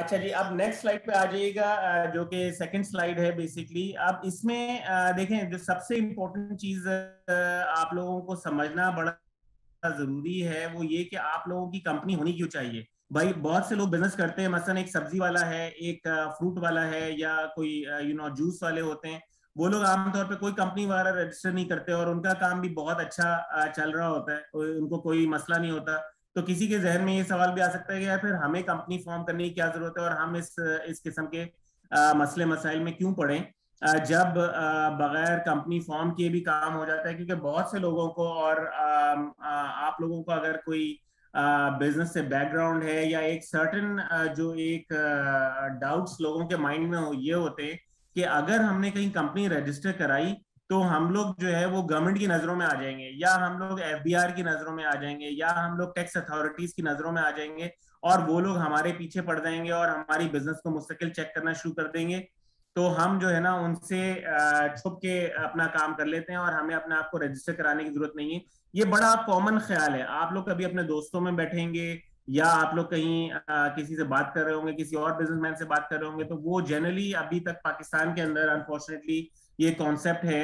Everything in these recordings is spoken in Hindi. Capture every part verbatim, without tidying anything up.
अच्छा जी, अब नेक्स्ट स्लाइड पे आ जाइएगा, अ, जो कि सेकंड स्लाइड है बेसिकली। अब इसमें अ, देखें, जो सबसे इम्पोर्टेंट चीज अ, आप लोगों को समझना बड़ा जरूरी है वो ये कि आप लोगों की कंपनी होनी क्यों चाहिए। भाई बहुत से लोग बिजनेस करते हैं, मसलन एक सब्जी वाला है, एक फ्रूट वाला है, या कोई यू नो जूस वाले होते हैं। वो लोग आमतौर पे कोई कंपनी वगैरह रजिस्टर नहीं करते और उनका काम भी बहुत अच्छा अ, चल रहा होता है, उनको कोई मसला नहीं होता। तो किसी के जहन में ये सवाल भी आ सकता है कि यार फिर हमें कंपनी फॉर्म करने की क्या जरूरत है और हम इस इस किस्म के अ, मसले मसाइल में क्यों पड़े अ, जब अ, बगैर कंपनी फॉर्म किए भी काम हो जाता है। क्योंकि बहुत से लोगों को, और अ, अ, आप लोगों को अगर कोई बिजनेस से बैकग्राउंड है, या एक सर्टेन जो एक डाउट्स लोगों के माइंड में हो, ये होते हैं कि अगर हमने कहीं कंपनी रजिस्टर कराई तो हम लोग जो है वो गवर्नमेंट की नजरों में आ जाएंगे, या हम लोग एफबीआर की नजरों में आ जाएंगे, या हम लोग टैक्स अथॉरिटीज की नजरों में आ जाएंगे, और वो लोग हमारे पीछे पड़ जाएंगे और हमारी बिजनेस को मुस्तकिल चेक करना शुरू कर देंगे। तो हम जो है ना उनसे छुप के अपना काम कर लेते हैं और हमें अपने आप को रजिस्टर कराने की जरूरत नहीं है। ये बड़ा कॉमन ख्याल है। आप लोग कभी अपने दोस्तों में बैठेंगे, या आप लोग कहीं आ, किसी से बात कर रहे होंगे, किसी और बिजनेसमैन से बात कर रहे होंगे, तो वो जनरली अभी तक पाकिस्तान के अंदर अनफॉर्चुनेटली ये कॉन्सेप्ट है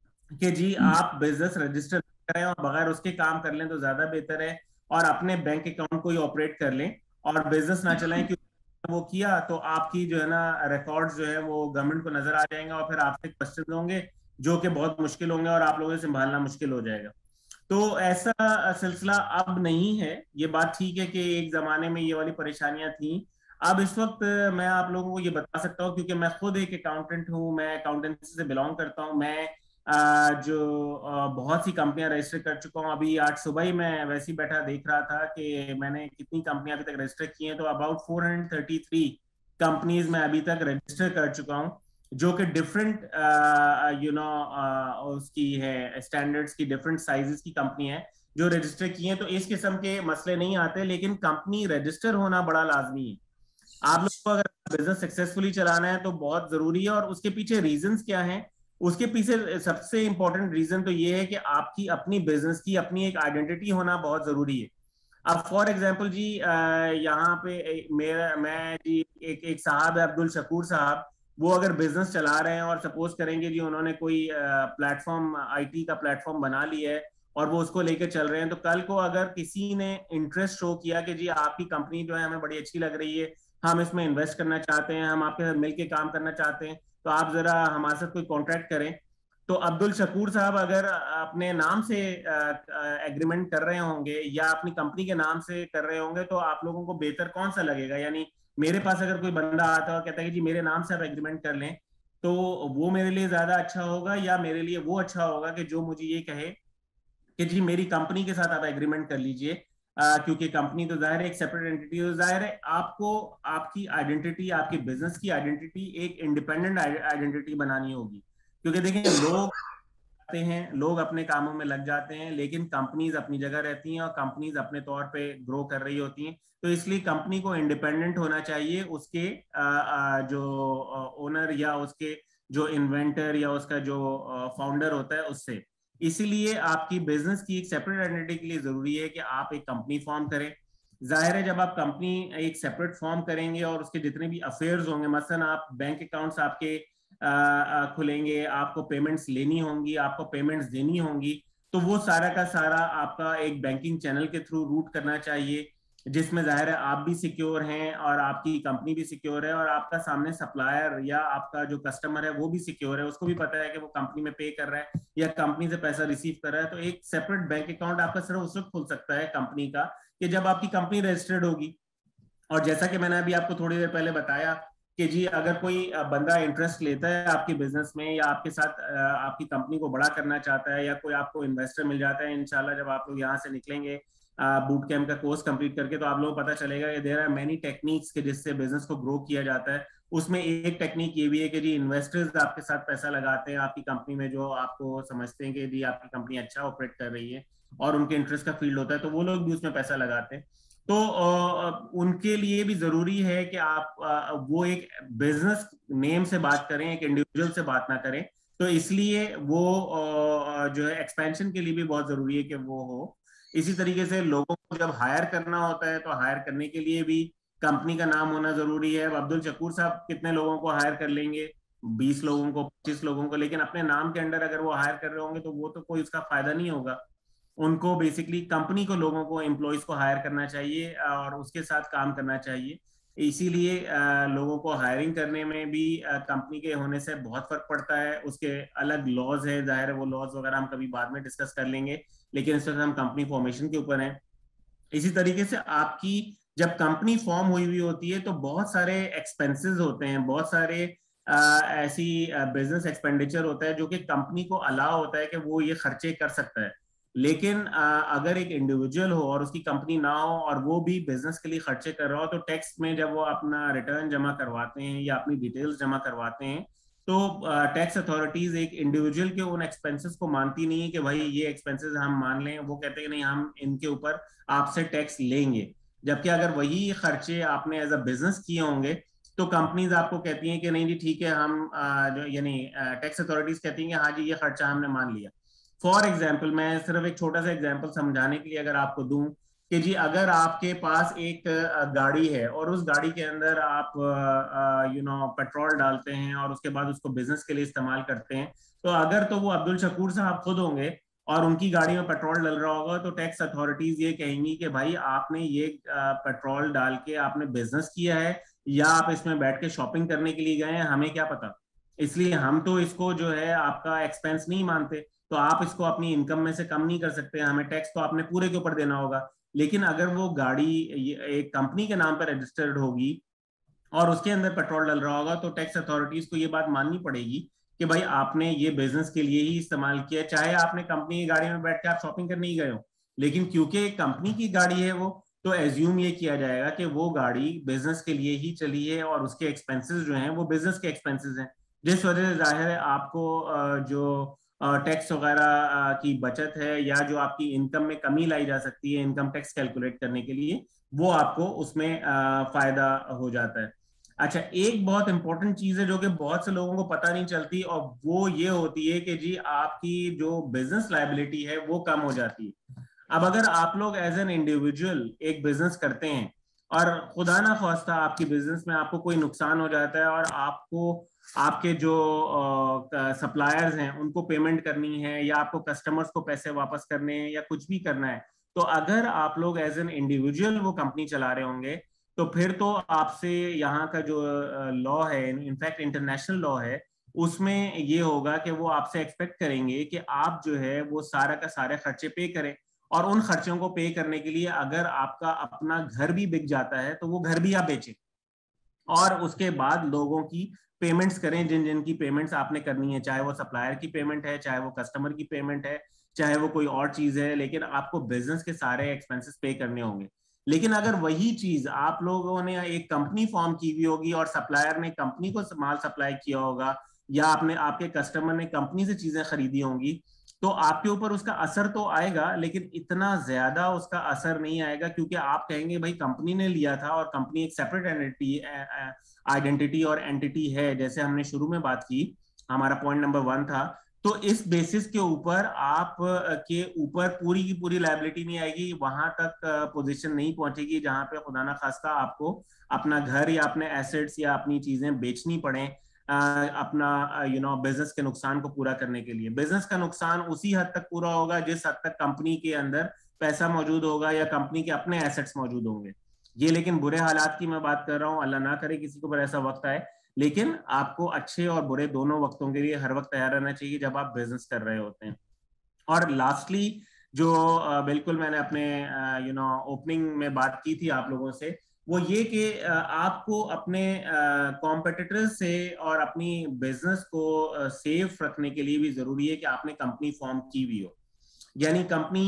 कि जी आप बिजनेस रजिस्टर करें और बगैर उसके काम कर लें तो ज्यादा बेहतर है, और अपने बैंक अकाउंट को ही ऑपरेट कर लें और बिजनेस ना चलाएं। क्योंकि वो किया तो आपकी जो है ना रिकॉर्ड्स जो है वो गवर्नमेंट को नजर आ जाएंगे, और फिर आपसे क्वेश्चन होंगे जो कि बहुत मुश्किल होंगे और आप लोगों से संभालना मुश्किल हो जाएगा। तो ऐसा सिलसिला अब नहीं है। ये बात ठीक है कि एक जमाने में ये वाली परेशानियां थी। अब इस वक्त मैं आप लोगों को ये बता सकता हूँ, क्योंकि मैं खुद एक अकाउंटेंट हूँ, मैं अकाउंटेंसी से बिलोंग करता हूँ। मैं आ, जो आ, बहुत सी कंपनियां रजिस्टर कर चुका हूँ। अभी आज सुबह ही मैं वैसे ही बैठा देख रहा था कि मैंने कितनी कंपनियां अभी तक रजिस्टर की हैं, तो about four hundred thirty three companies मैं अभी तक रजिस्टर कर चुका हूँ, जो कि डिफरेंट यू नो उसकी है स्टैंडर्ड्स की, डिफरेंट साइजेस की कंपनी है जो रजिस्टर की है। तो इस किस्म के मसले नहीं आते, लेकिन कंपनी रजिस्टर होना बड़ा लाजमी है। आप लोग को अगर बिजनेस सक्सेसफुली चलाना है तो बहुत जरूरी है। और उसके पीछे रीजंस क्या हैं? उसके पीछे सबसे इंपॉर्टेंट रीजन तो ये है कि आपकी अपनी बिजनेस की अपनी एक आइडेंटिटी होना बहुत जरूरी है। अब फॉर एग्जांपल जी, यहाँ पे मेरा मैं जी एक एक साहब है, अब्दुल शकूर साहब। वो अगर बिजनेस चला रहे हैं और सपोज करेंगे जी उन्होंने कोई प्लेटफॉर्म, आईटी का प्लेटफॉर्म बना लिया है और वो उसको लेकर चल रहे हैं, तो कल को अगर किसी ने इंटरेस्ट शो किया कि जी आपकी कंपनी जो है हमें बड़ी अच्छी लग रही है, हम इसमें इन्वेस्ट करना चाहते हैं, हम आपके साथ मिलकर काम करना चाहते हैं, तो आप जरा हमारे साथ कोई कॉन्ट्रैक्ट करें। तो अब्दुल शकूर साहब अगर अपने नाम से एग्रीमेंट कर रहे होंगे या अपनी कंपनी के नाम से कर रहे होंगे, तो आप लोगों को बेहतर कौन सा लगेगा? यानी मेरे पास अगर कोई बंदा आता है और कहता है कि जी मेरे नाम से आप एग्रीमेंट कर लें, तो वो मेरे लिए ज्यादा अच्छा होगा, या मेरे लिए वो अच्छा होगा कि जो मुझे ये कहे कि जी मेरी कंपनी के साथ आप एग्रीमेंट कर लीजिए? अ, क्योंकि कंपनी तो जाहिर है एक सेपरेट एंटिटी, तो जाहिर है आपको आपकी आइडेंटिटी, आपकी बिजनेस की आइडेंटिटी एक इंडिपेंडेंट आइडेंटिटी बनानी होगी। क्योंकि देखें, लोग आते हैं, लोग अपने कामों में लग जाते हैं, लेकिन कंपनीज अपनी जगह रहती हैं और कंपनीज अपने तौर पे ग्रो कर रही होती हैं। तो इसलिए कंपनी को इंडिपेंडेंट होना चाहिए उसके आ, आ, जो ओनर या उसके जो इन्वेंटर या उसका जो फाउंडर होता है उससे। इसीलिए आपकी बिजनेस की एक सेपरेट आइडेंटिटी के लिए जरूरी है कि आप एक कंपनी फॉर्म करें। जाहिर है जब आप कंपनी एक सेपरेट फॉर्म करेंगे और उसके जितने भी अफेयर्स होंगे, मसलन आप बैंक अकाउंट्स आपके आ, आ, खुलेंगे, आपको पेमेंट्स लेनी होंगी, आपको पेमेंट्स देनी होंगी, तो वो सारा का सारा आपका एक बैंकिंग चैनल के थ्रू रूट करना चाहिए, जिसमें जाहिर है आप भी सिक्योर हैं और आपकी कंपनी भी सिक्योर है, और आपका सामने सप्लायर या आपका जो कस्टमर है वो भी सिक्योर है, उसको भी पता है कि वो कंपनी में पे कर रहा है या कंपनी से पैसा रिसीव कर रहा है। तो एक सेपरेट बैंक अकाउंट आपका सिर्फ उस वक्त खुल सकता है कंपनी का कि जब आपकी कंपनी रजिस्टर्ड होगी। और जैसा कि मैंने अभी आपको थोड़ी देर पहले बताया कि जी अगर कोई बंदा इंटरेस्ट लेता है आपके बिजनेस में, या आपके साथ आपकी कंपनी को बड़ा करना चाहता है, या कोई आपको इन्वेस्टर मिल जाता है, इंशाल्लाह जब आप लोग यहाँ से निकलेंगे बूट कैंप का कोर्स कंप्लीट करके, तो आप लोगों को पता चलेगा कि देयर आर मेनी टेक्निक्स के जिससे बिजनेस को ग्रो किया जाता है। उसमें एक टेक्निक ये भी है कि जी इन्वेस्टर्स आपके साथ पैसा लगाते हैं आपकी कंपनी में, जो आपको समझते हैं कि जी आपकी कंपनी अच्छा ऑपरेट कर रही है और उनके इंटरेस्ट का फील्ड होता है, तो वो लोग भी उसमें पैसा लगाते हैं। तो उनके लिए भी जरूरी है कि आप वो एक बिजनेस नेम से बात करें, एक इंडिविजुअल से बात ना करें। तो इसलिए वो जो है एक्सपेंशन के लिए भी बहुत जरूरी है कि वो हो। इसी तरीके से लोगों को जब हायर करना होता है तो हायर करने के लिए भी कंपनी का नाम होना जरूरी है। अब अब्दुल शकूर साहब कितने लोगों को हायर कर लेंगे, बीस लोगों को, पच्चीस लोगों को, लेकिन अपने नाम के अंडर अगर वो हायर कर रहे होंगे तो वो तो कोई उसका फायदा नहीं होगा। उनको बेसिकली कंपनी को, लोगों को, एम्प्लॉयज को हायर करना चाहिए और उसके साथ काम करना चाहिए। इसीलिए अ, लोगों को हायरिंग करने में भी कंपनी के होने से बहुत फर्क पड़ता है। उसके अलग लॉज है, जाहिर है वो लॉज वगैरह हम कभी बाद में डिस्कस कर लेंगे, लेकिन इस वक्त हम कंपनी फॉर्मेशन के ऊपर हैं। इसी तरीके से आपकी जब कंपनी फॉर्म हुई हुई होती है तो बहुत सारे एक्सपेंसेस होते हैं, बहुत सारे आ, ऐसी बिजनेस एक्सपेंडिचर होता है जो कि कंपनी को अलाउ होता है कि वो ये खर्चे कर सकता है। लेकिन आ, अगर एक इंडिविजुअल हो और उसकी कंपनी ना हो और वो भी बिजनेस के लिए खर्चे कर रहा हो, तो टैक्स में जब वो अपना रिटर्न जमा करवाते हैं या अपनी डिटेल्स जमा करवाते हैं, तो टैक्स अथॉरिटीज एक इंडिविजुअल के उन एक्सपेंसेस को मानती नहीं है कि भाई ये एक्सपेंसेस हम मान लें। वो कहते हैं कि नहीं, हम इनके ऊपर आपसे टैक्स लेंगे। जबकि अगर वही खर्चे आपने एज अ बिजनेस किए होंगे तो कंपनीज आपको कहती हैं कि नहीं जी ठीक है, हम जो यानी टैक्स अथॉरिटीज कहती हैं कि हाँ जी ये खर्चा हमने मान लिया। फॉर एग्जाम्पल, मैं सिर्फ एक छोटा सा एग्जाम्पल समझाने के लिए अगर आपको दूं कि जी अगर आपके पास एक गाड़ी है और उस गाड़ी के अंदर आप यू नो पेट्रोल डालते हैं और उसके बाद उसको बिजनेस के लिए इस्तेमाल करते हैं, तो अगर तो वो अब्दुल शकूर साहब खुद होंगे और उनकी गाड़ी में पेट्रोल डल रहा होगा, तो टैक्स अथॉरिटीज ये कहेंगी कि भाई आपने ये पेट्रोल डाल के आपने बिजनेस किया है या आप इसमें बैठ के शॉपिंग करने के लिए गए हैं, हमें क्या पता। इसलिए हम तो इसको जो है आपका एक्सपेंस नहीं मानते, तो आप इसको अपनी इनकम में से कम नहीं कर सकते, हमें टैक्स तो आपने पूरे के ऊपर देना होगा। लेकिन अगर वो गाड़ी एक कंपनी के नाम पर रजिस्टर्ड होगी और उसके अंदर पेट्रोल डल रहा होगा, तो टैक्स अथॉरिटीज को ये बात माननी पड़ेगी कि भाई आपने ये बिजनेस के लिए ही इस्तेमाल किया, चाहे आपने कंपनी की गाड़ी में बैठ के आप शॉपिंग करने ही गए हो। लेकिन क्योंकि कंपनी की गाड़ी है वो, तो एज्यूम ये किया जाएगा कि वो गाड़ी बिजनेस के लिए ही चली है और उसके एक्सपेंसेस जो हैं वो बिजनेस के एक्सपेंसेस हैं। जिस वजह से जाहिर है आपको जो टैक्स वगैरह की बचत है या जो आपकी इनकम में कमी लाई जा सकती है इनकम टैक्स कैलकुलेट करने के लिए, वो आपको उसमें फायदा हो जाता है। अच्छा, एक बहुत इंपॉर्टेंट चीज है जो कि बहुत से लोगों को पता नहीं चलती, और वो ये होती है कि जी आपकी जो बिजनेस लायबिलिटी है वो कम हो जाती है। अब अगर आप लोग एज एन इंडिविजुअल एक बिजनेस करते हैं और खुदा ना ख्वास्ता आपकी बिजनेस में आपको कोई नुकसान हो जाता है और आपको आपके जो सप्लायर्स हैं उनको पेमेंट करनी है या आपको कस्टमर्स को पैसे वापस करने हैं या कुछ भी करना है, तो अगर आप लोग एज एन इंडिविजुअल वो कंपनी चला रहे होंगे, तो फिर तो आपसे यहाँ का जो लॉ है, इनफैक्ट इंटरनेशनल लॉ है, उसमें ये होगा कि वो आपसे एक्सपेक्ट करेंगे कि आप जो है वो सारा का सारे खर्चे पे करें। और उन खर्चों को पे करने के लिए अगर आपका अपना घर भी बिक जाता है तो वो घर भी आप बेचें और उसके बाद लोगों की पेमेंट्स करें, जिन जिन की पेमेंट्स आपने करनी है, चाहे वो सप्लायर की पेमेंट है, चाहे वो कस्टमर की पेमेंट है, चाहे वो कोई और चीज है, लेकिन आपको बिजनेस के सारे एक्सपेंसेस पे करने होंगे। लेकिन अगर वही चीज आप लोगों ने एक कंपनी फॉर्म की हुई होगी और सप्लायर ने कंपनी को माल सप्लाई किया होगा या आपने आपके कस्टमर ने कंपनी से चीजें खरीदी होंगी, तो आपके ऊपर उसका असर तो आएगा, लेकिन इतना ज्यादा उसका असर नहीं आएगा, क्योंकि आप कहेंगे भाई कंपनी ने लिया था और कंपनी एक सेपरेट एंटिटी आइडेंटिटी और एंटिटी है, जैसे हमने शुरू में बात की, हमारा पॉइंट नंबर वन था। तो इस बेसिस के ऊपर आप के ऊपर पूरी की पूरी लायबिलिटी नहीं आएगी, वहां तक पोजीशन नहीं पहुंचेगी जहां पे खुदा ना खास्ता आपको अपना घर या अपने एसेट्स या अपनी चीजें बेचनी पड़े अपना यू नो बिजनेस के नुकसान को पूरा करने के लिए। बिजनेस का नुकसान उसी हद तक पूरा होगा जिस हद तक कंपनी के अंदर पैसा मौजूद होगा या कंपनी के अपने एसेट्स मौजूद होंगे। ये लेकिन बुरे हालात की मैं बात कर रहा हूँ, अल्लाह ना करे किसी को पर ऐसा वक्त आए, लेकिन आपको अच्छे और बुरे दोनों वक्तों के लिए हर वक्त तैयार रहना चाहिए जब आप बिजनेस कर रहे होते हैं। और लास्टली जो बिल्कुल मैंने अपने यू नो ओपनिंग में बात की थी आप लोगों से, वो ये कि आपको अपने कॉम्पिटिटर्स से और अपनी बिजनेस को सेफ रखने के लिए भी जरूरी है कि आपने कंपनी फॉर्म की हुई हो। यानी कंपनी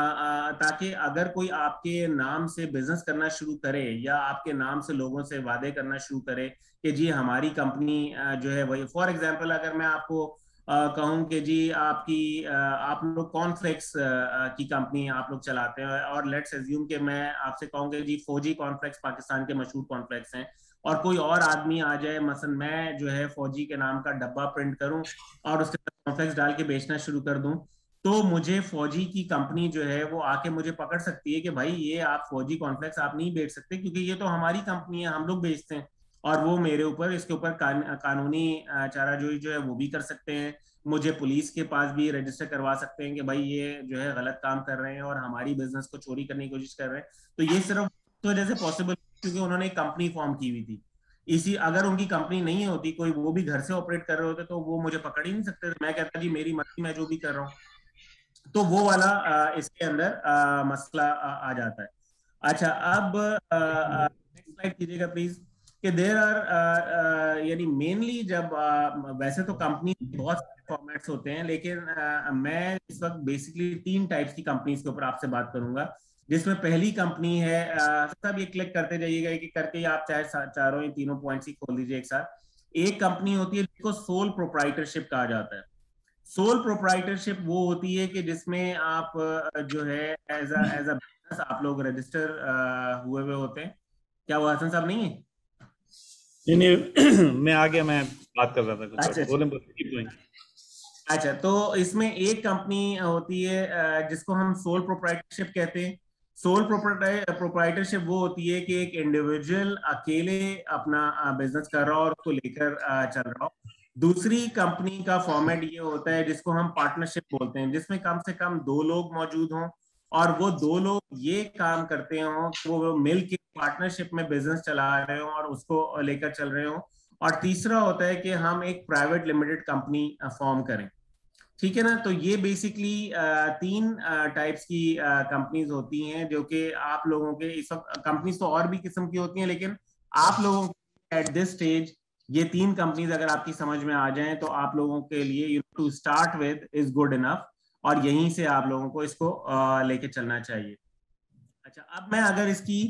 ताकि अगर कोई आपके नाम से बिजनेस करना शुरू करे या आपके नाम से लोगों से वादे करना शुरू करे कि जी हमारी कंपनी जो है वही, फॉर एग्जांपल अगर मैं आपको कहूं कि जी आपकी आप लोग कॉर्नफ्लेक्स की कंपनी आप लोग चलाते हैं और लेट्स एज्यूम कि मैं आपसे कहूं कि जी फौजी कॉर्नफ्लेक्स पाकिस्तान के मशहूर कॉर्नफ्लेक्स हैं, और कोई और आदमी आ जाए, मसलन मैं जो है फौजी के नाम का डब्बा प्रिंट करूं और उसके साथ कॉर्नफ्लेक्स डाल के बेचना शुरू कर दूं, तो मुझे फौजी की कंपनी जो है वो आके मुझे पकड़ सकती है कि भाई ये आप फौजी कॉर्नफ्लेक्स आप नहीं बेच सकते, क्योंकि ये तो हमारी कंपनी है, हम लोग बेचते हैं। और वो मेरे ऊपर इसके ऊपर कान, कानूनी चाराजोई जो है वो भी कर सकते हैं। मुझे पुलिस के पास भी रजिस्टर करवा सकते हैं कि भाई ये जो है गलत काम कर रहे हैं और हमारी बिजनेस को चोरी करने की कोशिश कर रहे हैं। तो ये सिर्फ तो वजह से पॉसिबल क्योंकि उन्होंने एक कंपनी फॉर्म की हुई थी। इसी अगर उनकी कंपनी नहीं होती, कोई वो भी घर से ऑपरेट कर रहे होते, तो वो मुझे पकड़ ही नहीं सकते। मैं कहता जी मेरी मर्जी, मैं जो भी कर रहा हूँ। तो वो वाला आ, इसके अंदर आ, मसला आ, आ जाता है। अच्छा, अब नेक्स्ट स्लाइड कीजिएगा प्लीज। कि देर आर यानी मेनली जब आ, वैसे तो कंपनी बहुत सारे फॉर्मेट्स होते हैं, लेकिन आ, मैं इस वक्त बेसिकली तीन टाइप्स की कंपनीज के ऊपर आपसे बात करूंगा। जिसमें पहली कंपनी है, आ, सब ये क्लिक करते जाइएगा, कि करके ही आप चाहे चारों ही तीनों पॉइंट्स ही खोल दीजिए एक साथ। एक कंपनी होती है जिसको सोल प्रोप्राइटरशिप कहा जाता है। सोल प्रोप्राइटरशिप वो होती है कि जिसमें आप जो है as a as a business आप लोग रजिस्टर हुए हुए होते हैं। क्या वो हसन साहब नहीं है? नहीं नहीं मैं आ गया, मैं बात कर रहा था कुछ अच्छा और, अच्छा बोले बोले। अच्छा। तो इसमें एक कंपनी होती है जिसको हम सोल प्रोप्राइटरशिप कहते हैं। सोल प्रोप्राइटरशिप वो होती है कि एक इंडिविजुअल अकेले अपना बिजनेस कर रहा हो और उसको लेकर चल रहा हो। दूसरी कंपनी का फॉर्मेट ये होता है जिसको हम पार्टनरशिप बोलते हैं, जिसमें कम से कम दो लोग मौजूद हों और वो दो लोग ये काम करते हों कि वो मिल के पार्टनरशिप में बिजनेस चला रहे हो और उसको लेकर चल रहे हो। और तीसरा होता है कि हम एक प्राइवेट लिमिटेड कंपनी फॉर्म करें। ठीक है ना? तो ये बेसिकली तीन टाइप्स की कंपनीज होती हैं जो कि आप लोगों के इस सब कंपनीज तो और भी किस्म की होती हैं, लेकिन आप लोगों एट दिस स्टेज ये तीन कंपनीज अगर आपकी समझ में आ जाएं तो आप लोगों के लिए you to start with is good enough, और यहीं से आप लोगों को इसको uh, लेके चलना चाहिए। अच्छा, अब मैं अगर इसकी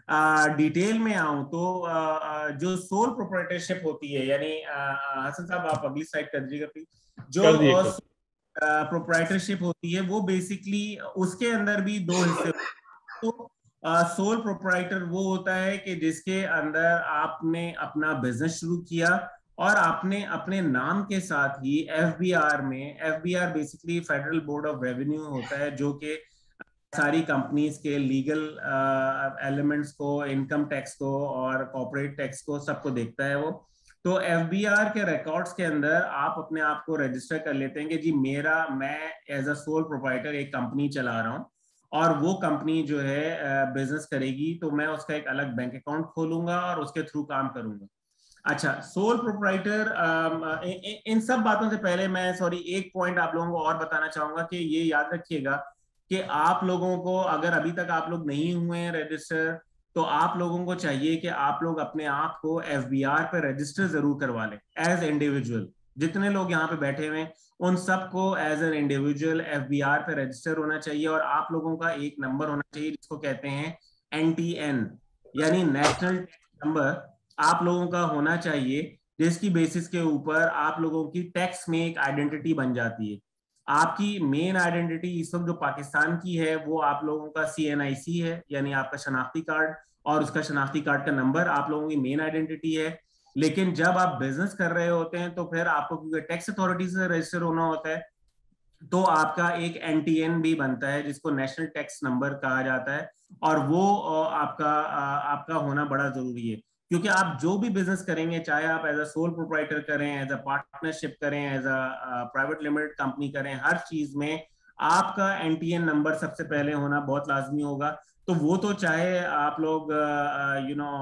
डिटेल में आऊं तो uh, जो सोल प्रोप्राइटरशिप होती है, यानी uh, हसन साहब आप अगली स्लाइड कर दीजिएगा प्लीज। जो कर दिए uh, कर प्रोप्राइटरशिप होती है वो बेसिकली उसके अंदर भी दो हिस्से होते हैं। तो सोल प्रोप्राइटर वो होता है कि जिसके अंदर आपने अपना बिजनेस शुरू किया और आपने अपने नाम के साथ ही एफबीआर में, FBR basically federal board of revenue होता है जो कि सारी कंपनीज के लीगल एलिमेंट्स को, इनकम टैक्स को और कॉर्पोरेट टैक्स को, सबको देखता है वो। तो एफबीआर के रिकॉर्ड्स के अंदर आप अपने आप को रजिस्टर कर लेते हैं कि जी मेरा, मैं एज अ सोल प्रोप्राइटर एक कंपनी चला रहा हूँ और वो कंपनी जो है बिजनेस करेगी, तो मैं उसका एक अलग बैंक अकाउंट खोलूंगा और उसके थ्रू काम करूंगा। अच्छा, सोल प्रोप्राइटर, इन सब बातों से पहले मैं सॉरी एक पॉइंट आप लोगों को और बताना चाहूंगा कि ये याद रखिएगा कि आप लोगों को, अगर अभी तक आप लोग नहीं हुए हैं रजिस्टर, तो आप लोगों को चाहिए कि आप लोग अपने आप को एफबीआर पे रजिस्टर जरूर करवा लें एज इंडिविजुअल। जितने लोग यहाँ पे बैठे हुए हैं उन सबको एज एन इंडिविजुअल एफबीआर पे रजिस्टर होना चाहिए, और आप लोगों का एक नंबर होना चाहिए जिसको कहते हैं एनटीएन, यानी नेशनल टैक्स नंबर। आप लोगों का होना चाहिए जिसकी बेसिस के ऊपर आप लोगों की टैक्स में एक आइडेंटिटी बन जाती है। आपकी मेन आइडेंटिटी इस वक्त जो पाकिस्तान की है वो आप लोगों का सी एन आई सी है, यानी आपका शनाख्ती कार्ड, और उसका शनाख्ती कार्ड का नंबर आप लोगों की मेन आइडेंटिटी है। लेकिन जब आप बिजनेस कर रहे होते हैं तो फिर आपको क्योंकि टैक्स अथॉरिटी से रजिस्टर होना होता है, तो आपका एक एनटीएन भी बनता है जिसको नेशनल टैक्स नंबर कहा जाता है। और वो आपका आपका होना बड़ा जरूरी है, क्योंकि आप जो भी बिजनेस करेंगे, चाहे आप एज अ सोल प्रोप्राइटर करें, एज अ पार्टनरशिप करें, as a private limited company करें, हर चीज में आपका एनटीएन नंबर सबसे पहले होना बहुत लाजमी होगा। तो वो तो चाहे आप लोग यू नो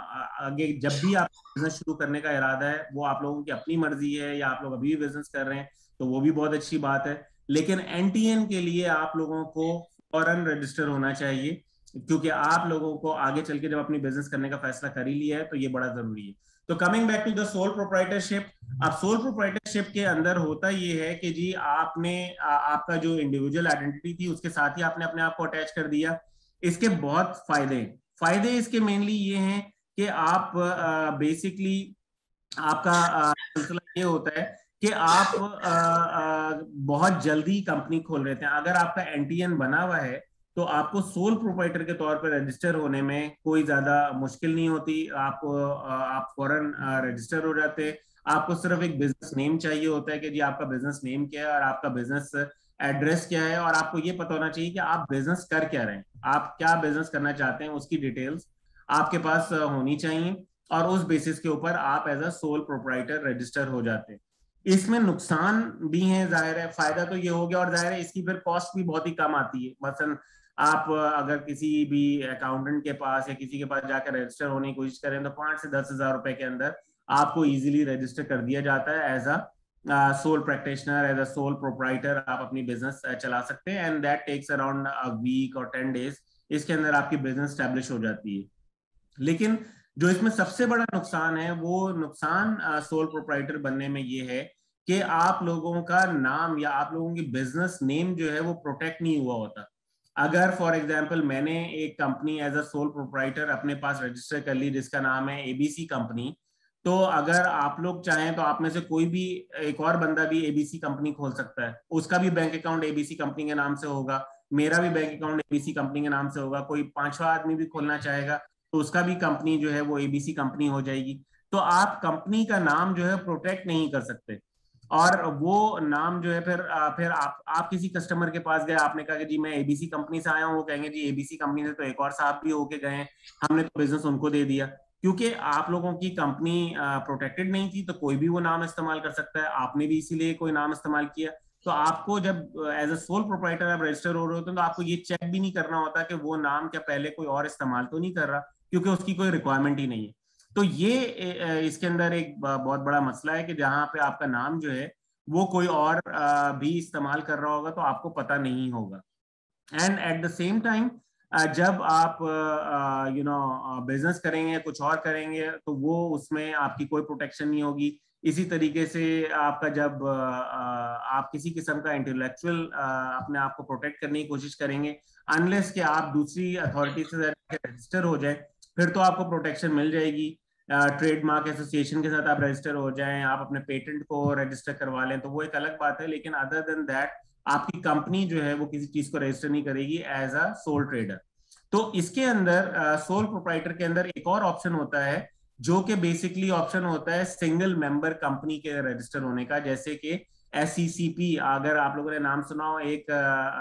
आगे जब भी आप बिजनेस शुरू करने का इरादा है वो आप लोगों की अपनी मर्जी है, या आप लोग अभी भी बिजनेस कर रहे हैं तो वो भी बहुत अच्छी बात है। लेकिन एनटीएन के लिए आप लोगों को फौरन रजिस्टर होना चाहिए, क्योंकि आप लोगों को आगे चल के जब अपनी बिजनेस करने का फैसला कर ही लिया है तो ये बड़ा जरूरी है। तो coming back to the sole proprietorship, अब सोल प्रोप्राइटरशिप के अंदर होता ये है कि जी आपने आ, आपका जो इंडिविजुअल आइडेंटिटी थी उसके साथ ही आपने अपने आप को अटैच कर दिया। इसके बहुत फायदे फायदे इसके मेनली ये हैं कि आप बेसिकली आपका सिलसिला ये होता है कि आप आ, आ, बहुत जल्दी कंपनी खोल रहे थे। अगर आपका एनटीएन बना हुआ है तो आपको सोल प्रोप्राइटर के तौर पर रजिस्टर होने में कोई ज्यादा मुश्किल नहीं होती। आप आप फौरन रजिस्टर हो जाते। आपको सिर्फ एक बिजनेस नेम चाहिए होता है कि जी आपका बिजनेस नेम क्या है और आपका बिजनेस एड्रेस क्या है, और आपको ये पता होना चाहिए कि आप बिजनेस कर क्या रहे हैं, आप क्या बिजनेस करना चाहते हैं, उसकी डिटेल्स आपके पास होनी चाहिए, और उस बेसिस के ऊपर आप as a sole proprietor register हो जाते हैं। इसमें नुकसान भी है, जाहिर है, फायदा तो ये हो गया, और जाहिर है इसकी फिर कॉस्ट भी बहुत ही कम आती है। मसलन आप अगर किसी भी अकाउंटेंट के पास या किसी के पास जाकर रजिस्टर होने की कोशिश करें तो पांच से दस हजार रुपए के अंदर आपको इजीली रजिस्टर कर दिया जाता है। As a sole practitioner, as a sole proprietor आप अपनी बिजनेस चला सकते हैं, and that takes around a week और टेन डेज, इसके अंदर आपकी बिजनेस स्टैब्लिश हो जाती है। लेकिन जो इसमें सबसे बड़ा नुकसान है, वो नुकसान सोल प्रोप्राइटर बनने में ये है कि आप लोगों का नाम या आप लोगों की बिजनेस नेम जो है वो प्रोटेक्ट नहीं हुआ होता। अगर फॉर एग्जांपल मैंने एक company as a sole proprietor अपने पास रजिस्टर कर ली जिसका नाम है एबीसी कंपनी, तो अगर आप लोग चाहें तो आप में से कोई भी एक और बंदा भी एबीसी कंपनी खोल सकता है, उसका भी बैंक अकाउंट एबीसी कंपनी के नाम से होगा, मेरा भी बैंक अकाउंट एबीसी कंपनी के नाम से होगा, कोई पांचवा आदमी भी खोलना चाहेगा तो उसका भी कंपनी जो है वो एबीसी कंपनी हो जाएगी। तो आप कंपनी का नाम जो है प्रोटेक्ट नहीं कर सकते, और वो नाम जो है फिर फिर आप आप किसी कस्टमर के पास गए, आपने कहा कि जी मैं एबीसी कंपनी से आया हूँ, वो कहेंगे जी एबीसी कंपनी से तो एक और साहब भी होके गए हैं, हमने तो बिजनेस उनको दे दिया। क्योंकि आप लोगों की कंपनी प्रोटेक्टेड नहीं थी तो कोई भी वो नाम इस्तेमाल कर सकता है, आपने भी इसीलिए कोई नाम इस्तेमाल किया। तो आपको जब एज अ सोल प्रोप्राइटर आप रजिस्टर हो रहे होते हैं तो आपको ये चेक भी नहीं करना होता कि वो नाम क्या पहले कोई और इस्तेमाल तो नहीं कर रहा, क्योंकि उसकी कोई रिक्वायरमेंट ही नहीं है। तो ये इसके अंदर एक बहुत बड़ा मसला है कि जहां पे आपका नाम जो है वो कोई और भी इस्तेमाल कर रहा होगा तो आपको पता नहीं होगा। And at the same time जब आप यू नो बिजनेस करेंगे, कुछ और करेंगे, तो वो उसमें आपकी कोई प्रोटेक्शन नहीं होगी। इसी तरीके से आपका जब आप किसी किस्म का इंटेलेक्चुअल अपने आप को प्रोटेक्ट करने की कोशिश करेंगे, अनलेस कि आप दूसरी अथॉरिटी से रजिस्टर हो जाए, फिर तो आपको प्रोटेक्शन मिल जाएगी। ट्रेडमार्क एसोसिएशन के साथ आप रजिस्टर हो जाएं, आप अपने पेटेंट को रजिस्टर करवा लें, तो वो एक अलग बात है। लेकिन अदर देन दैट आपकी कंपनी जो है वो किसी चीज को रजिस्टर नहीं करेगी एज अ सोल ट्रेडर। तो इसके अंदर सोल प्रोप्राइटर के अंदर एक और ऑप्शन होता है जो कि बेसिकली ऑप्शन होता है सिंगल मेंबर कंपनी के रजिस्टर होने का, जैसे कि एससीसीपी, अगर आप लोगों ने नाम सुना हो, एक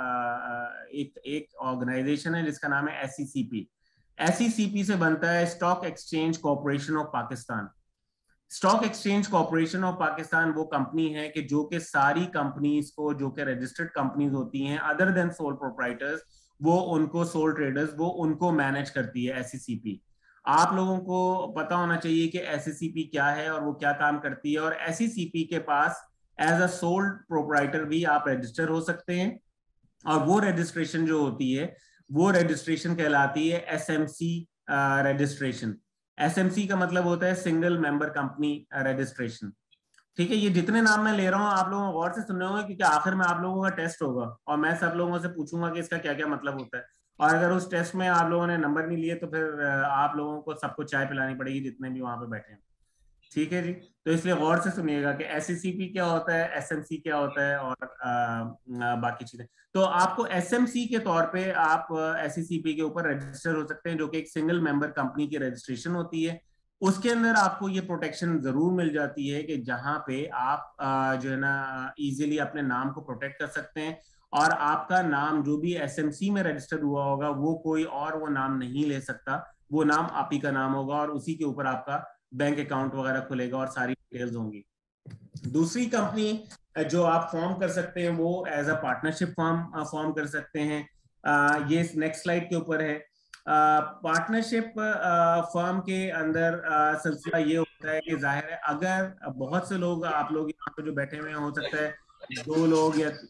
एक एक ऑर्गेनाइजेशन है जिसका नाम है एससीसीपी। एससीसीपी से बनता है stock exchange corporation of Pakistan. Stock exchange corporation of Pakistan वो कंपनी है कि जो कि सारी कंपनीज को, जो कि रजिस्टर्ड कंपनीज होती हैं अदर देन सोल प्रोप्राइटर्स, वो उनको सोल ट्रेडर्स, वो उनको मैनेज करती है एससीसीपी। आप लोगों को पता होना चाहिए कि एससीसीपी क्या है और वो क्या काम करती है, और एससीसीपी के पास एज अ सोल प्रोप्राइटर भी आप रजिस्टर हो सकते हैं, और वो रजिस्ट्रेशन जो होती है वो रजिस्ट्रेशन कहलाती है एसएमसी रजिस्ट्रेशन। एसएमसी का मतलब होता है सिंगल मेंबर कंपनी रजिस्ट्रेशन। ठीक है, ये जितने नाम मैं ले रहा हूँ आप लोगों गौर से सुनने होंगे, क्योंकि आखिर में आप लोगों का टेस्ट होगा और मैं सब लोगों से पूछूंगा कि इसका क्या क्या मतलब होता है, और अगर उस टेस्ट में आप लोगों ने नंबर नहीं लिए तो फिर आप लोगों को सबको चाय पिलानी पड़ेगी जितने भी वहां पे बैठे हैं। ठीक है जी, तो इसलिए गौर से सुनिएगा कि एससीसीपी क्या होता है, एसएमसी क्या होता है, और आ, आ, बाकी चीजें। तो आपको एसएमसी के तौर पे आप एससीसीपी के ऊपर रजिस्टर हो सकते हैं, जो कि एक सिंगल मेंबर कंपनी की रजिस्ट्रेशन होती है। उसके अंदर आपको ये प्रोटेक्शन जरूर मिल जाती है कि जहां पे आप आ, जो है ना इजीली अपने नाम को प्रोटेक्ट कर सकते हैं, और आपका नाम जो भी एसएमसी में रजिस्टर हुआ होगा वो कोई और वो नाम नहीं ले सकता, वो नाम आप ही का नाम होगा, और उसी के ऊपर आपका बैंक अकाउंट वगैरह खुलेगा और सारी डिटेल्स होंगी। दूसरी कंपनी जो आप फॉर्म कर सकते हैं वो as a partnership form form कर सकते हैं। आ, ये नेक्स्ट स्लाइड के ऊपर है। पार्टनरशिप फर्म के अंदर सिलसिला ये होता है कि जाहिर है अगर बहुत से लोग, आप लोग यहाँ पे जो बैठे हुए हैं, हो सकता है दो लोग या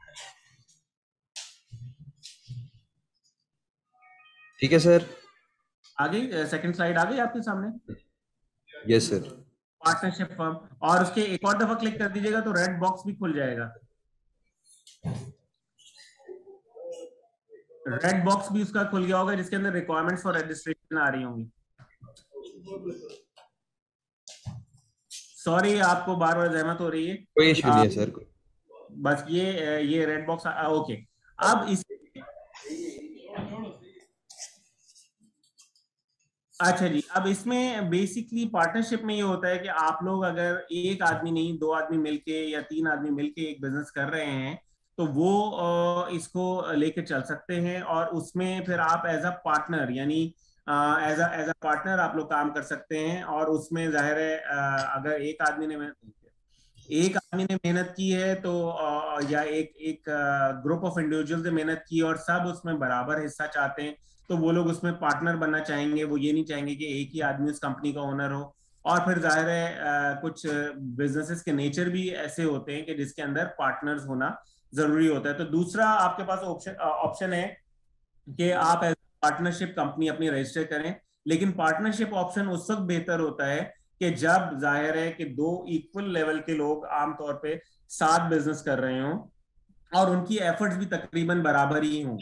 ठीक है सर, आगे सेकंड स्लाइड आ गई आपके सामने। Yes sir. पार्टनरशिप फर्म, और उसके एक और दफा क्लिक कर दीजिएगा तो रेड बॉक्स भी खुल जाएगा। रेड बॉक्स भी उसका खुल गया होगा जिसके अंदर रिक्वायरमेंट्स फॉर रजिस्ट्रेशन आ रही होंगी। सॉरी आपको बार बार जहमत हो रही है, कोई इशू नहीं है सर। बस ये ये रेड बॉक्स ओके। अब इस अच्छा जी, अब इसमें बेसिकली पार्टनरशिप में ये होता है कि आप लोग अगर एक आदमी नहीं, दो आदमी मिलके या तीन आदमी मिलके एक बिजनेस कर रहे हैं तो वो इसको लेके चल सकते हैं, और उसमें फिर आप एज अ पार्टनर यानी as a as a partner आप लोग काम कर सकते हैं। और उसमें जाहिर है अगर एक आदमी ने एक आदमी ने मेहनत की है तो या एक एक ग्रुप ऑफ इंडिविजुअल्स ने मेहनत की और सब उसमें बराबर हिस्सा चाहते हैं, तो वो लोग उसमें पार्टनर बनना चाहेंगे। वो ये नहीं चाहेंगे कि एक ही आदमी उस कंपनी का ओनर हो। और फिर जाहिर है कुछ बिजनेसेस के नेचर भी ऐसे होते हैं कि जिसके अंदर पार्टनर्स होना जरूरी होता है। तो दूसरा आपके पास ऑप्शन ऑप्शन है कि आप एज पार्टनरशिप कंपनी अपनी रजिस्टर करें। लेकिन पार्टनरशिप ऑप्शन उस वक्त बेहतर होता है कि जब जाहिर है कि दो इक्वल लेवल के लोग आमतौर पे साथ बिजनेस कर रहे हों और उनकी एफर्ट्स भी तकरीबन बराबर ही हों।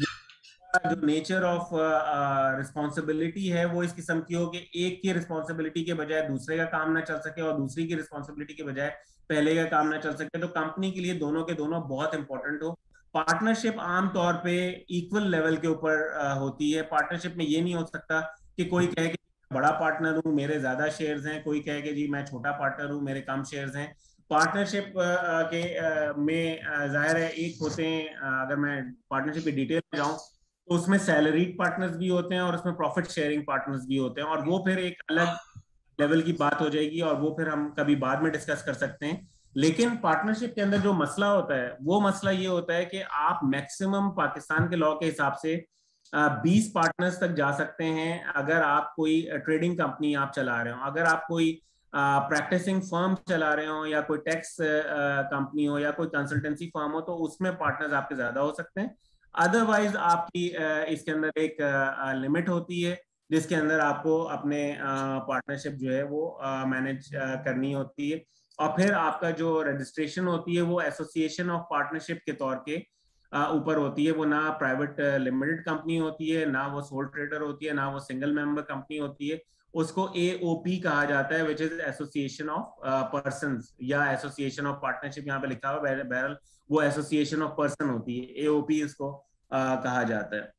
जो नेचर ऑफ रिस्पॉन्सिबिलिटी है वो इस किस्म की हो कि एक की रिस्पॉन्सिबिलिटी के बजाय दूसरे का काम ना चल सके और दूसरी की रिस्पॉन्सिबिलिटी के बजाय पहले का काम ना चल सके। तो कंपनी के लिए दोनों के दोनों बहुत इंपॉर्टेंट हो। पार्टनरशिप आमतौर पे इक्वल लेवल के ऊपर होती है। पार्टनरशिप में ये नहीं हो सकता कि कोई कहे कि बड़ा पार्टनर हूं मेरे ज्यादा शेयर्स हैं, कोई कहे कि जी मैं छोटा पार्टनर हूं मेरे कम शेयर्स हैं। पार्टनरशिप के में जाहिर है एक होते हैं, अगर मैं पार्टनरशिप की डिटेल में जाऊं तो उसमें सैलरीड पार्टनर्स भी होते हैं और उसमें प्रॉफिट शेयरिंग पार्टनर्स भी होते हैं, और वो फिर एक अलग लेवल की बात हो जाएगी और वो फिर हम कभी बाद में डिस्कस कर सकते हैं। लेकिन पार्टनरशिप के अंदर जो मसला होता है वो मसला ये होता है कि आप मैक्सिमम पाकिस्तान के लॉ के हिसाब से बीस पार्टनर्स तक जा सकते हैं अगर आप कोई ट्रेडिंग कंपनी आप चला रहे हो। अगर आप कोई प्रैक्टिसिंग फर्म चला रहे हो या कोई टैक्स कंपनी हो या कोई कंसल्टेंसी फर्म हो तो उसमें पार्टनर्स आपके ज्यादा हो सकते हैं। अदरवाइज आपकी इसके अंदर एक लिमिट होती है जिसके अंदर आपको अपने पार्टनरशिप जो है वो मैनेज करनी होती है। और फिर आपका जो रजिस्ट्रेशन होती है वो एसोसिएशन ऑफ पार्टनरशिप के तौर के ऊपर होती है। वो ना प्राइवेट लिमिटेड कंपनी होती है, ना वो सोल ट्रेडर होती है, ना वो सिंगल मेंबर कंपनी होती है। उसको ए ओ पी कहा जाता है, which is association of persons या एसोसिएशन ऑफ पार्टनरशिप। यहाँ पे लिखा हुआ है, बहरहाल वो एसोसिएशन ऑफ पर्सन होती है, ए ओ पी इसको आ, कहा जाता है।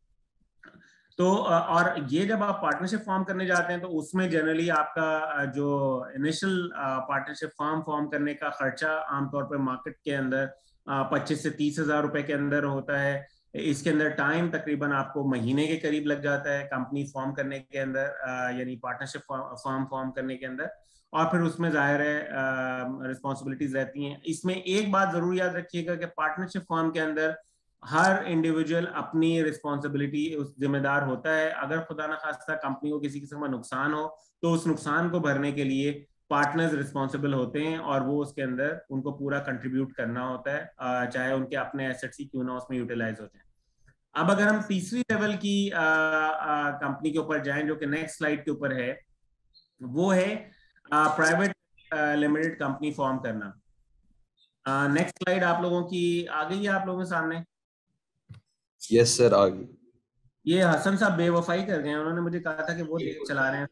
तो और ये जब आप पार्टनरशिप फॉर्म करने जाते हैं तो उसमें जनरली आपका जो इनिशियल पार्टनरशिप फॉर्म फॉर्म करने का खर्चा आमतौर पर मार्केट के अंदर पच्चीस से तीस हजार रुपए के अंदर होता है। इसके अंदर टाइम तकरीबन आपको महीने के करीब लग जाता है कंपनी फॉर्म करने के अंदर, यानी पार्टनरशिप फॉर्म फॉर्म करने के अंदर। और फिर उसमें जाहिर है रिस्पॉन्सिबिलिटीज रहती हैं। इसमें एक बात जरूर याद रखिएगा कि पार्टनरशिप फॉर्म के अंदर हर इंडिविजुअल अपनी रिस्पॉन्सिबिलिटी उस जिम्मेदार होता है। अगर खुदा ना खास्ता कंपनी को किसी किस्म का नुकसान हो तो उस नुकसान को भरने के लिए पार्टनर्स रिस्पॉन्सिबल होते हैं और वो उसके अंदर उनको पूरा कंट्रीब्यूट करना होता है, चाहे उनके अपने एसेट्स ही क्यों ना उसमें यूटिलाइज होते हैं। अब अगर हम तीसरी लेवल की कंपनी के ऊपर जाएं जो कि नेक्स्ट स्लाइड के ऊपर है, वो है प्राइवेट लिमिटेड कंपनी फॉर्म करना। नेक्स्ट uh, स्लाइड आप लोगों की आ गई है आप लोगों के सामने? यस सर आ गई। ये हसन साहब बेवफाई कर गए, उन्होंने मुझे कहा था कि वो चला रहे हैं।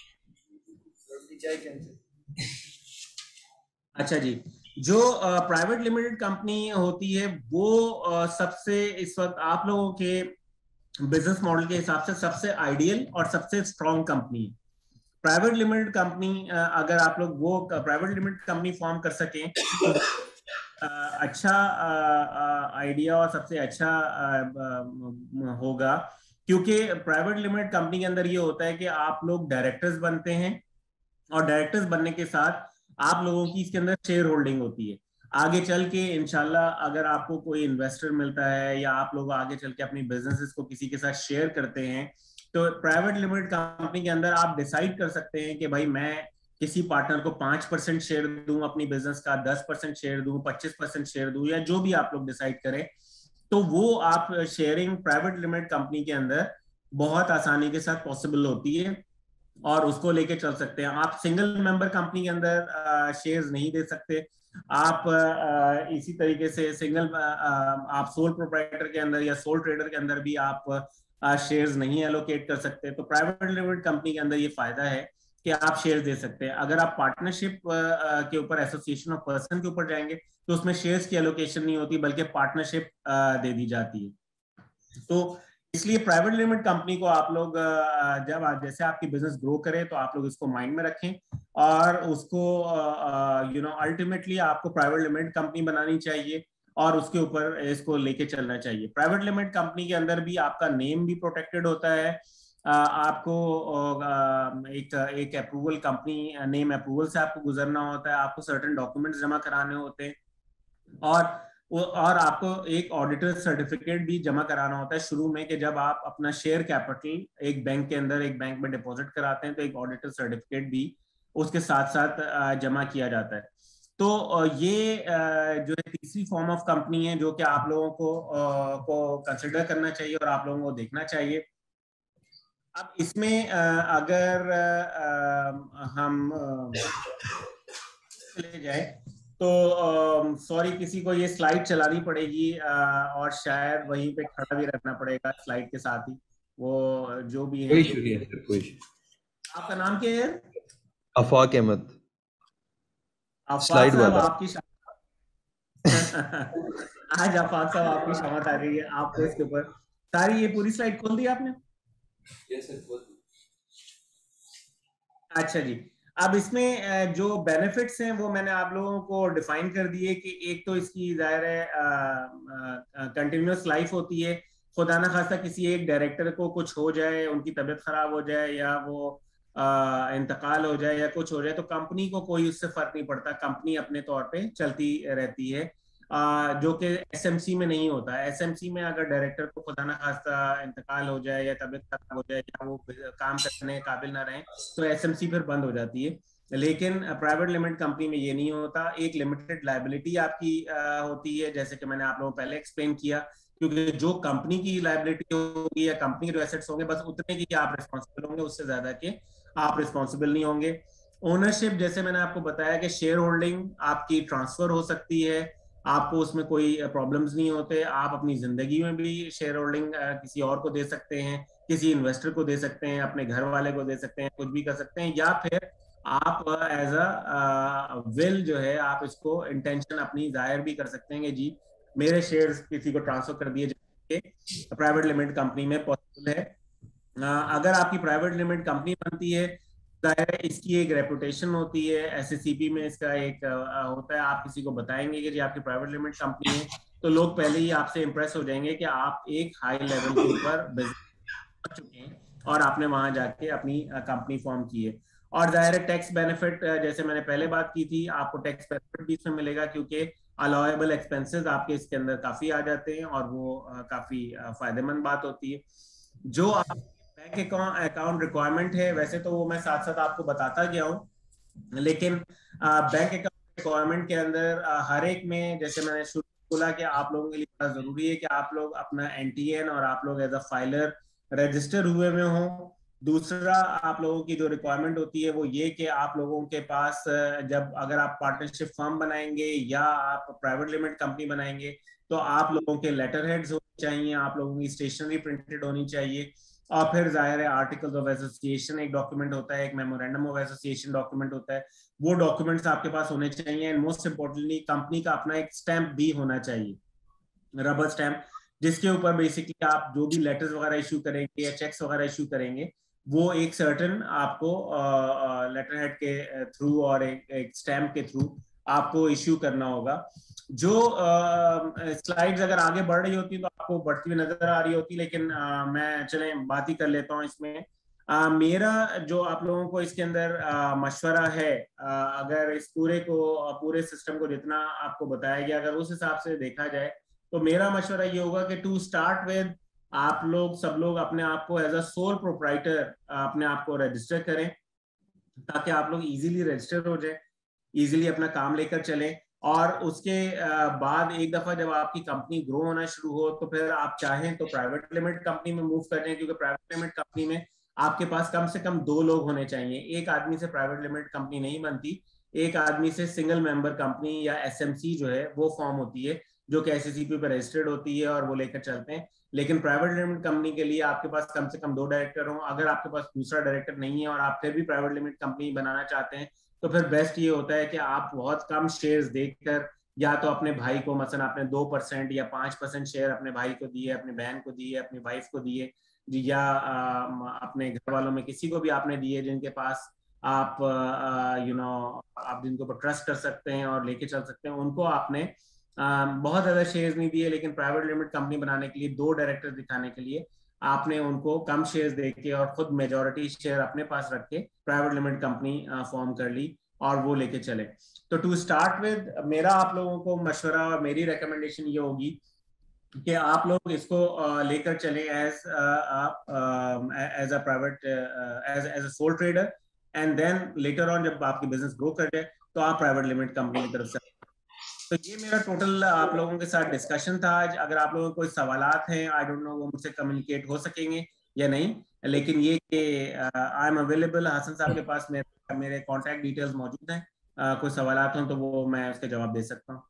अच्छा जी, जो प्राइवेट लिमिटेड कंपनी होती है वो uh, सबसे इस वक्त आप लोगों के बिजनेस मॉडल के हिसाब से सबसे आइडियल और सबसे स्ट्रॉन्ग कंपनी है। प्राइवेट लिमिटेड कंपनी, अगर आप लोग वो प्राइवेट लिमिटेड कंपनी फॉर्म कर सकें तो अच्छा आइडिया और सबसे अच्छा होगा, क्योंकि प्राइवेट लिमिटेड कंपनी के अंदर ये होता है कि आप लोग डायरेक्टर्स बनते हैं और डायरेक्टर्स बनने के साथ आप लोगों की इसके अंदर शेयर होल्डिंग होती है। आगे चल के इंशाल्लाह अगर आपको कोई इन्वेस्टर मिलता है या आप लोग आगे चल के अपनी बिजनेसेस को किसी के साथ शेयर करते हैं तो प्राइवेट लिमिटेड कंपनी के अंदर आप डिसाइड कर सकते हैं कि भाई मैं किसी पार्टनर को पांच परसेंट शेयर दूं अपनी बिजनेस का, दस परसेंट शेयर दूं, पच्चीस परसेंट शेयर दूं, या जो भी आप लोग डिसाइड करें। तो वो आप शेयरिंग प्राइवेट लिमिटेड कंपनी के अंदर बहुत आसानी के साथ पॉसिबल होती है और उसको लेके चल सकते हैं। आप सिंगल मेंबर कंपनी के अंदर शेयर्स नहीं दे सकते। आप आ, इसी तरीके से सिंगल आप सोल प्रोप्राइटर के अंदर या सोल ट्रेडर के अंदर भी आप शेयर्स नहीं एलोकेट कर सकते। तो प्राइवेट लिमिटेड कंपनी के अंदर ये फायदा है कि आप शेयर्स दे सकते हैं। अगर आप पार्टनरशिप के ऊपर एसोसिएशन ऑफ पर्सन के ऊपर जाएंगे तो उसमें शेयर्स की एलोकेशन नहीं होती बल्कि पार्टनरशिप दे दी जाती है। तो इसलिए प्राइवेट लिमिटेड कंपनी को आप लोग जब जैसे आपकी बिजनेस ग्रो करे तो आप लोग इसको माइंड में रखें और उसको यू नो अल्टीमेटली आपको प्राइवेट लिमिटेड कंपनी बनानी चाहिए। और उसके ऊपर इसको लेके चलना चाहिए। प्राइवेट लिमिटेड कंपनी के अंदर भी आपका नेम भी प्रोटेक्टेड होता है। आ, आपको आ, एक एक अप्रूवल, कंपनी नेम अप्रूवल से आपको गुजरना होता है, आपको सर्टेन डॉक्यूमेंट्स जमा कराने होते हैं, और और आपको एक ऑडिटर सर्टिफिकेट भी जमा कराना होता है शुरू में, कि जब आप अपना शेयर कैपिटल एक बैंक के अंदर, एक बैंक में डिपॉजिट कराते हैं, तो एक ऑडिटर सर्टिफिकेट भी उसके साथ साथ जमा किया जाता है। तो ये जो है तीसरी फॉर्म ऑफ कंपनी है जो कि आप लोगों को को कंसिडर करना चाहिए और आप लोगों को देखना चाहिए। अब इसमें अगर हम चले जाए तो सॉरी, किसी को ये स्लाइड चलानी पड़ेगी और शायद वहीं पे खड़ा भी रखना पड़ेगा स्लाइड के साथ ही, वो जो भी है। कोई इशू नहीं है सर, कोई इशू। आपका नाम क्या है? आफाक अहमद। आफाक साहब, आपकी आज आफाक साहब आपकी शमत आ गई है, आपको इसके ऊपर सारी ये पूरी स्लाइड खोल दी आपने? यस सर, खोल दी। अच्छा जी, अब इसमें जो बेनिफिट्स हैं वो मैंने आप लोगों को डिफाइन कर दिए कि एक तो इसकी जाहिर है कंटिन्यूअस लाइफ होती है। खुदा ना खास्ता किसी एक डायरेक्टर को कुछ हो जाए, उनकी तबीयत खराब हो जाए या वो आ, इंतकाल हो जाए या कुछ हो जाए, तो कंपनी को कोई उससे फर्क नहीं पड़ता, कंपनी अपने तौर पे चलती रहती है, आ, जो कि एसएमसी में नहीं होता है। एसएमसी में अगर डायरेक्टर को खुदा ना खास्ता इंतकाल हो जाए या तबीयत खराब हो जाए या वो काम करने के काबिल ना रहे, तो एसएमसी फिर बंद हो जाती है। लेकिन प्राइवेट लिमिटेड कंपनी में ये नहीं होता। एक लिमिटेड लायबिलिटी आपकी आ, होती है, जैसे कि मैंने आप लोगों को पहले एक्सप्लेन किया, क्योंकि जो कंपनी की लायबिलिटी होगी या कंपनी के जो एसेट्स होंगे बस उतने की आप रिस्पॉन्सिबल होंगे, उससे ज्यादा के आप रिस्पॉन्सिबल नहीं होंगे। ओनरशिप, जैसे मैंने आपको बताया कि शेयर होल्डिंग आपकी ट्रांसफर हो सकती है, आपको उसमें कोई प्रॉब्लम्स नहीं होते। आप अपनी जिंदगी में भी शेयर होल्डिंग किसी और को दे सकते हैं, किसी इन्वेस्टर को दे सकते हैं, अपने घर वाले को दे सकते हैं, कुछ भी कर सकते हैं, या फिर आप एज अ विल जो है आप इसको इंटेंशन अपनी जाहिर भी कर सकते हैं कि जी मेरे शेयर्स किसी को ट्रांसफर कर दिए जाएंगे। प्राइवेट लिमिटेड कंपनी में पॉसिबल है। uh, अगर आपकी प्राइवेट लिमिटेड कंपनी बनती है, जाहिर है इसकी एक रेपुटेशन होती है, एसएससीपी में इसका एक uh, होता है, आप किसी को बताएंगे कि जी आपकी प्राइवेट लिमिटेड कंपनी है, तो लोग पहले ही आपसे इंप्रेस हो जाएंगे कि आप एक हाई लेवल के ऊपर बिजनेस कर चुके हैं और आपने वहां जाके अपनी कंपनी फॉर्म की है। और जाहिर है टैक्स बेनिफिट, जैसे मैंने पहले बात की थी, आपको टैक्स बेनिफिट भी इसमें मिलेगा, क्योंकि अलाउएबल एक्सपेंसेस आपके इसके अंदर काफी आ जाते हैं और वो काफी फायदेमंद बात होती है। जो आप बैंक अकाउंट रिक्वायरमेंट है, वैसे तो वो मैं साथ साथ आपको बताता गया हूँ, लेकिन बैंक अकाउंट रिक्वायरमेंट के अंदर हर एक में, जैसे मैंने शुरू बोला कि आप लोगों के लिए बड़ा जरूरी है कि आप लोग अपना एनटीएन और आप लोग एज अ फाइलर रजिस्टर हुए में हो। दूसरा, आप लोगों की जो रिक्वायरमेंट होती है वो ये कि आप लोगों के पास जब अगर आप पार्टनरशिप फर्म बनाएंगे या आप प्राइवेट लिमिटेड कंपनी बनाएंगे, तो आप लोगों के लेटर हेड्स होने चाहिए, आप लोगों की स्टेशनरी प्रिंटेड होनी चाहिए, और फिर जाहिर है आर्टिकल्स ऑफ एसोसिएशन एक डॉक्यूमेंट होता है, एक मेमोरेंडम ऑफ एसोसिएशन डॉक्यूमेंट होता है, वो डॉक्यूमेंट्स आपके पास होने चाहिए। एंड मोस्ट इंपोर्टेंटली कंपनी का अपना एक स्टैंप भी होना चाहिए, रबर स्टैंप, जिसके ऊपर बेसिकली आप जो भी लेटर्स वगैरह इशू करेंगे या चेक्स वगैरह इशू करेंगे, वो एक सर्टेन आपको लेटर हेड के थ्रू और एक, एक स्टैंप के थ्रू आपको इश्यू करना होगा। जो स्लाइड्स अगर आगे बढ़ रही होती तो आपको बढ़ती हुई नजर आ रही होती, लेकिन आ, मैं चले बात ही कर लेता हूँ इसमें। आ, मेरा जो आप लोगों को इसके अंदर आ, मशवरा है, आ, अगर इस पूरे को पूरे सिस्टम को जितना आपको बताया गया अगर उस हिसाब से देखा जाए, तो मेरा मशवरा ये होगा कि टू स्टार्ट विद आप लोग सब लोग अपने आप को एज अ सोल प्रोप्राइटर अपने आप को रजिस्टर करें, ताकि आप लोग इजीली रजिस्टर हो जाए, इजीली अपना काम लेकर चलें। और उसके बाद एक दफा जब आपकी कंपनी ग्रो होना शुरू हो, तो फिर आप चाहें तो प्राइवेट लिमिटेड कंपनी में मूव कर जाएं, क्योंकि प्राइवेट लिमिटेड कंपनी में आपके पास कम से कम दो लोग होने चाहिए। एक आदमी से प्राइवेट लिमिटेड कंपनी नहीं बनती, एक आदमी से सिंगल मेंबर कंपनी या एसएमसी जो है वो फॉर्म होती है, जो कि एसएससीपी पर रजिस्टर्ड होती है और वो लेकर चलते हैं। लेकिन प्राइवेट लिमिटेड कंपनी के लिए आपके पास कम से कम दो डायरेक्टर हो। अगर आपके पास दूसरा डायरेक्टर नहीं है और आप फिर भी प्राइवेट लिमिटेड कंपनी बनाना चाहते हैं, तो फिर बेस्ट ये होता है कि आप बहुत कम शेयर्स देकर, या तो अपने भाई को, मसलन आपने दो परसेंट या पांच परसेंट शेयर अपने भाई को दिए, अपनी बहन को दिए, अपनी वाइफ को दिए, या अपने घर वालों में किसी को भी आपने दिए जिनके पास आप यू नो आप जिनको पर ट्रस्ट कर सकते हैं और लेके चल सकते हैं, उनको आपने बहुत ज्यादा शेयर्स नहीं दिए, लेकिन प्राइवेट लिमिटेड कंपनी बनाने के लिए दो डायरेक्टर दिखाने के लिए आपने उनको कम शेयर्स देके और खुद मेजॉरिटी शेयर अपने पास रख के प्राइवेट लिमिटेड कंपनी फॉर्म कर ली और वो लेके चले। तो टू स्टार्ट विद मेरा आप लोगों को मशवरा और मेरी रिकमेंडेशन ये होगी कि आप लोग इसको लेकर चले as as a private as as a sole trader, and then later on जब आपकी बिजनेस ग्रो कर जाए तो आप प्राइवेट लिमिटेड कंपनी की तरफ से। तो ये मेरा टोटल आप लोगों के साथ डिस्कशन था आज। अगर आप लोगों को कोई सवालात हैं, आई डोंट नो वो मुझसे कम्युनिकेट हो सकेंगे या नहीं, लेकिन ये कि आई एम अवेलेबल। हसन साहब के पास मेरे मेरे कॉन्टैक्ट डिटेल्स मौजूद हैं, uh, कोई सवालात हों तो वो मैं उसके जवाब दे सकता हूँ।